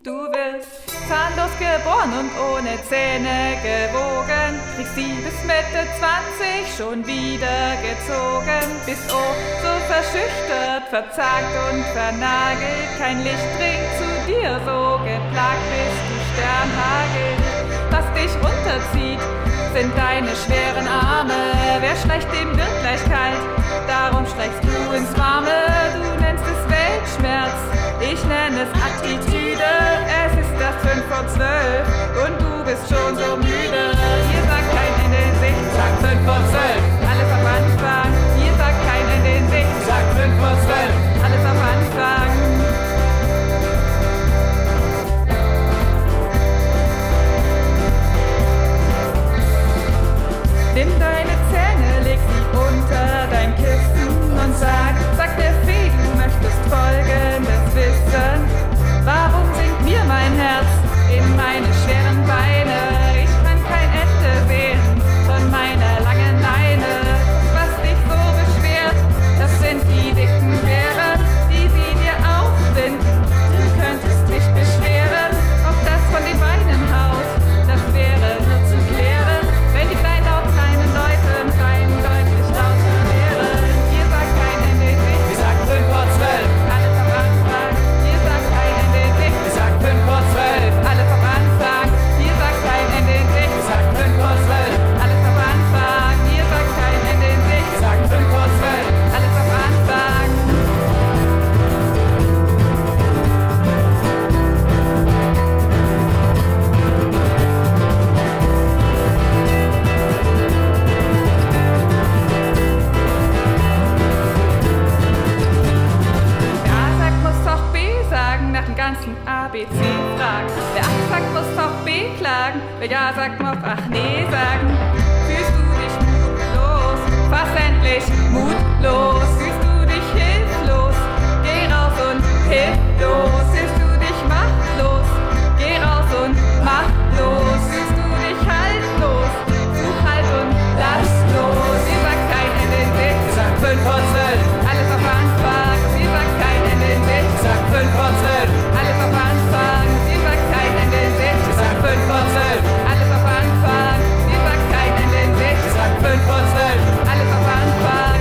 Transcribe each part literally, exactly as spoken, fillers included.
Du wirst zahnlos geboren und ohne Zähne gewogen, kriegst sie bis Mitte zwanzig schon wieder gezogen, bist oh so verschüchtert, verzagt und vernagelt, kein Licht dringt zu dir, so geplagt bist du Sternhagel. Was dich runterzieht, sind deine schweren Arme, wer schleicht, dem wird gleich kalt, darum streichst du ins Warme, du nennst es Weltschmerz, ich nenne es Attitüde, es ist das fünf vor zwölf und du bist schon so müde. Hier sagt kein Ende in Sicht, Sagt fünf vor zwölf, alles auf Anfang. Hier sagt kein Ende in Sicht, sagt fünf vor zwölf, alles auf Anfang. Nimm deine Zähne, leg sie unter dein Kissen und sag, sag der Fee, du möchtest Folgendes wissen. Warum sinkt mir mein Herz in meine schweren Beine? Ich kann kein Ende sehen von meiner langen Leine. Was dich so beschwert, das sind die dicken Beeren, die sie dir aufbinden. Du könntest dich beschweren, ob das von den Beinen haut. Das wäre nur zu klären, wenn die kleinlaut kleinen Leute rein deutlich lauter wären. Ihr sagt kein Ende in Sicht, wir sagen fünf vor zwölf, alles am Anfang. Ihr sagt kein Ende in Sicht, wir sagen fünf vor zwölf, alles am Anfang. Ihr sagt kein Ende in Sicht, wir sagen fünf vor zwölf, alles am Anfang. Ihr sagt kein Ende in Sicht, wir sagen fünf vor zwölf, alles am Anfang. Wer A sagt, muss auch B sagen, nach dem ganzen A B C fragen. Wer A sagt, muss auch B klagen, wer Ja sagt, muss ach nee sagen. Fühlst du dich mutlos, fass endlich mutlos. Fühlst du dich hilflos, geh raus und hilf los. Fühlst du dich machtlos, geh raus und mach los. Fühlst du dich haltlos, such halt und lass los. Ihr sagt kein Ende in Sicht, wir sagen fünf vor zwölf, alles auf Anfang. Ihr sagt kein Ende in Sicht, wir sagen fünf vor zwölf, alles auf Anfang. Ihr sagt kein Ende in Sicht, wir sagen fünf vor zwölf, alles auf Anfang. Ihr sagt kein Ende in Sicht, wir sagen fünf vor zwölf, alles auf Anfang.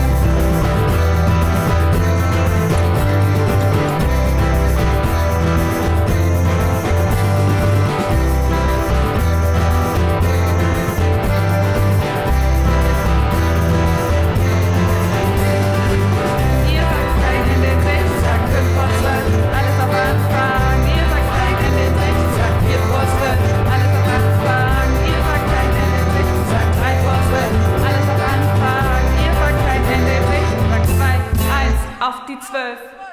Ihr sagt kein Ende in Sicht, wir sagen fünf vor zwölf, alles auf Anfang. Ihr sagt kein Ende in Sicht, wir sagen vier vor zwölf, alles auf Anfang. Ihr sagt kein Ende in Sicht, wir sagen drei vor zwölf, alles auf Anfang. Ihr sagt kein Ende in Sicht, sagt zwei, eins auf die zwölf.